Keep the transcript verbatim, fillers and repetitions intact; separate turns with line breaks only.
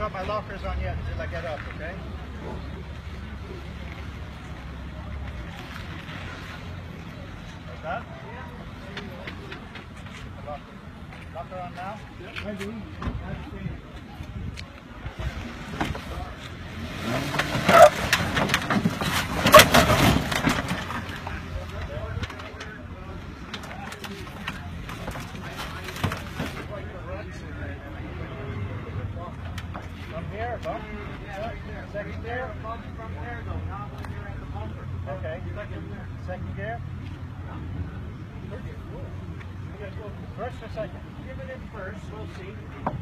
got my lockers on yet until I get up, okay? Like that? Locker, locker on now? From here, bump? Second gear? From there though, not when you're at the bumper. Okay, second gear? First or second? Give it in first, we'll see.